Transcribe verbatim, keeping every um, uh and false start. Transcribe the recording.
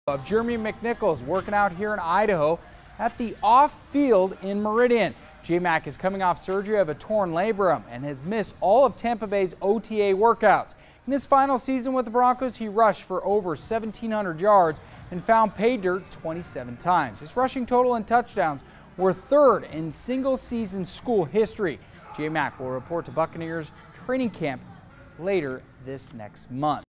Of Jeremy McNichols working out here in Idaho at the off-field in Meridian. J-Mac is coming off surgery of a torn labrum and has missed all of Tampa Bay's O T A workouts. In his final season with the Broncos, he rushed for over seventeen hundred yards and found pay dirt twenty-seven times. His rushing total and touchdowns were third in single-season school history. J-Mac will report to Buccaneers training camp later this next month.